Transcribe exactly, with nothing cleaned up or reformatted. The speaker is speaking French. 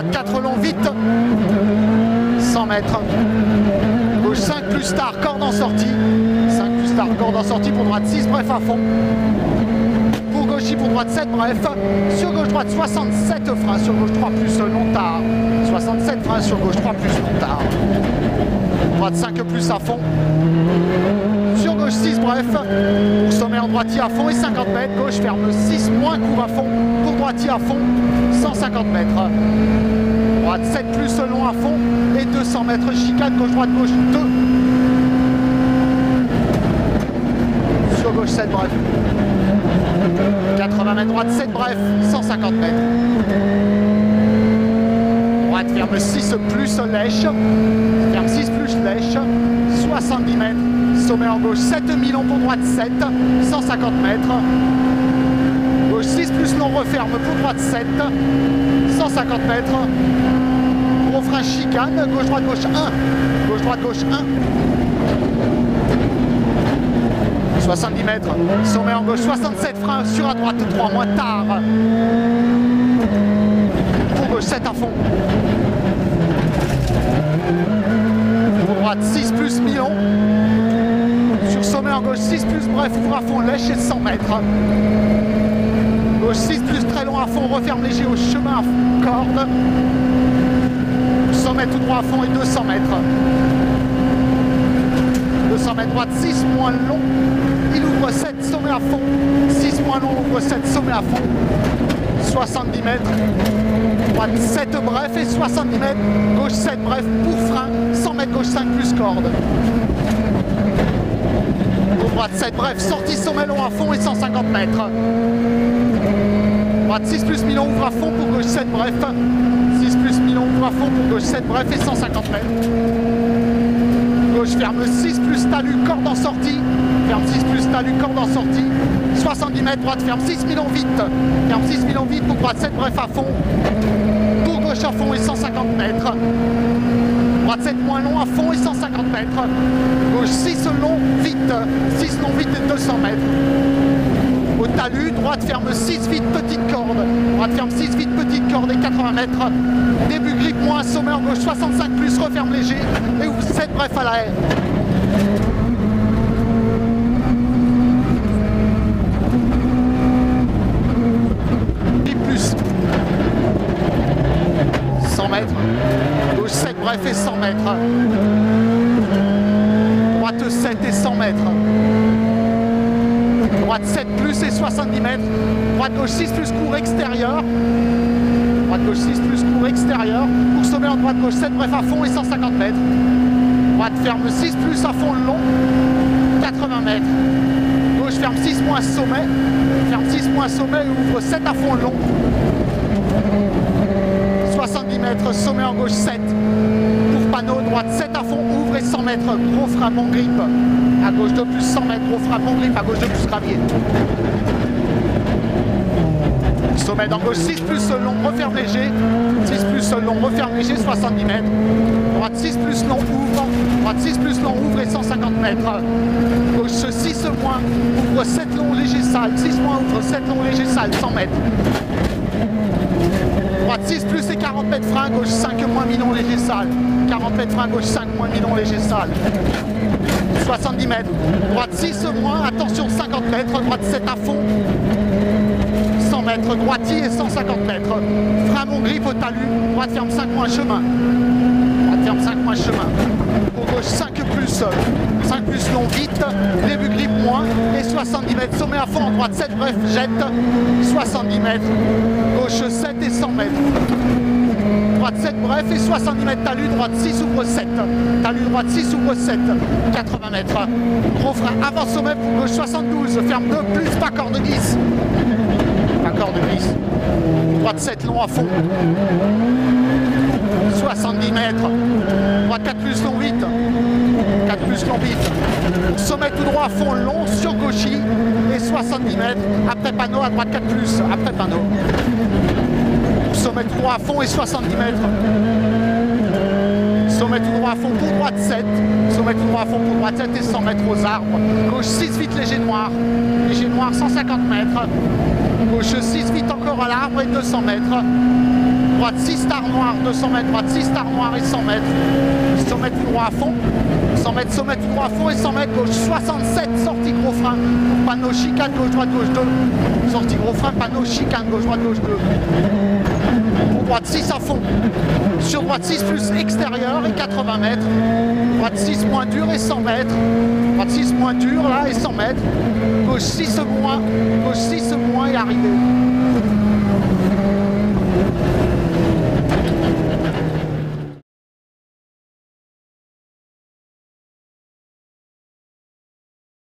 droite quatre long vite, cent mètres. Gauche cinq plus tard, corde en sortie. cinq plus tard, corde en sortie pour droite six, bref à fond. Pour gauche pour droite sept, bref. Sur gauche droite soixante-sept freins, sur gauche trois plus long tard. soixante-sept freins, sur gauche trois plus long tard. Droite cinq plus à fond. Sur gauche six, bref. Pour sommet en droitier à fond et cinquante mètres. Gauche ferme six, moins court à fond. Pour droitier à fond, cent cinquante mètres. Droite sept plus long à fond et deux cents mètres. Chicane, gauche droite, gauche deux. Sur gauche sept, bref. quatre-vingts mètres, droite sept, bref. cent cinquante mètres. Droite ferme six plus lèche. Ferme six plus lèche. soixante-dix mètres. Sommet en gauche sept mi-long pour droite sept. cent cinquante mètres. Gauche six plus long referme pour droite sept. cent cinquante mètres. Gros frein chicane. Gauche droite gauche un. Gauche droite gauche un. soixante-dix mètres. Sommet en gauche soixante-sept freins. Sur à droite trois moins tard. Pour gauche sept à fond. Pour droite six plus mi-long. Sur sommet en gauche six plus bref ouvre à fond lèche et cent mètres. Gauche six plus très long à fond, referme léger au chemin à corde. Sommet tout droit à fond et deux cents mètres. deux cents mètres droite six moins long. Il ouvre sept, sommet à fond. six moins long, ouvre sept, sommet à fond. soixante-dix mètres. Droite sept bref et soixante-dix mètres. Gauche sept bref pour frein. cent mètres gauche cinq plus corde. Droite sept bref, sortie sommet long à fond et cent cinquante mètres. Droite six plus mi-long ouvre à fond pour gauche sept bref. six plus mi-long ouvre à fond pour gauche sept bref et cent cinquante mètres. Gauche ferme six plus talus, corde en sortie. Ferme six plus talus, corde en sortie. soixante-dix mètres, droite ferme six mi-long vite. Ferme six mi-long vite pour droite sept bref à fond. Pour gauche à fond et cent cinquante mètres. Droite sept moins long à fond et cent cinquante mètres. Gauche six long vite. six long vite et deux cents mètres. Au talus, droite ferme six vite, petite corde. Droite ferme six vite, petite corde et quatre-vingts mètres. Début grippe moins, sommet en gauche soixante-cinq plus, referme léger et ouvre sept bref à l'arrière. Plus. cent mètres. Gauche sept bref et cent mètres. Droite sept et cent mètres. Droite sept plus et soixante-dix mètres. Droite gauche six plus court extérieur. Droite gauche six plus court extérieur. Pour sommet en droite gauche sept bref à fond et cent cinquante mètres. Droite ferme six plus à fond long. quatre-vingts mètres. Gauche ferme six moins sommet. Ferme six moins sommet et ouvre sept à fond long. soixante-dix mètres, sommet en gauche sept. Pour panneau, droite sept à fond, ouvre et cent mètres. Gros frein bon grip. À gauche de plus cent mètres, gros frein bon grip. À gauche de plus gravier. Sommet en gauche six plus long, referme léger. six plus long, referme léger, soixante-dix mètres. Droite six plus long, ouvre. Droite six plus long, ouvre et cent cinquante mètres. Gauche six moins, ouvre sept long, léger sale. six moins, ouvre sept long, léger sale, cent mètres. Droite six plus et quarante mètres frein, gauche cinq moins mi-long léger sale. quarante mètres frein, gauche cinq moins mi-long léger sale. soixante-dix mètres. Droite six moins, attention cinquante mètres. Droite sept à fond. cent mètres. Droitier et cent cinquante mètres. Frein mon grip au talus. Droite ferme cinq moins chemin. Droite ferme cinq moins chemin. Pour gauche cinq plus. cinq plus long vite. Début grip moins. Et soixante-dix mètres. Sommet à fond en droite sept bref jette. soixante-dix mètres. Gauche sept et cent mètres. Droite sept bref et soixante-dix mètres talus, droite six ouvre sept. Talus droite six ouvre sept. quatre-vingts mètres. Gros frein avant sommet pour gauche soixante-douze. Ferme deux plus, pas corde glisse. Pas corde glisse. Droite sept long à fond. soixante-dix mètres. Droite quatre plus long vite. quatre plus long vite. Sommet tout droit à fond long sur gauchy et soixante-dix mètres. Après panneau à droite quatre plus. Après panneau. Sommet tout droit à fond et soixante-dix mètres. Sommet tout droit à fond pour droite sept. Sommet tout droit à fond pour droite sept et cent mètres aux arbres. Gauche six vite léger noir. Léger noir cent cinquante mètres. Gauche six vite encore à l'arbre et deux cents mètres. droite six star noir, deux cents mètres, droite six star noir et cent mètres. cent mètres tout droit à fond. cent mètres, cent mètres tout droit à fond et cent mètres gauche. soixante-sept, sortie gros frein. Panneau chicane, gauche, droite, gauche deux. Sortie gros frein, panneau chicane, gauche, droite, gauche deux. Pour droite six à fond. Sur droite six plus extérieur et quatre-vingts mètres. Droite six moins dur et cent mètres. Droite six moins dur là et cent mètres. Gauche six moins. Gauche six moins et arrivé.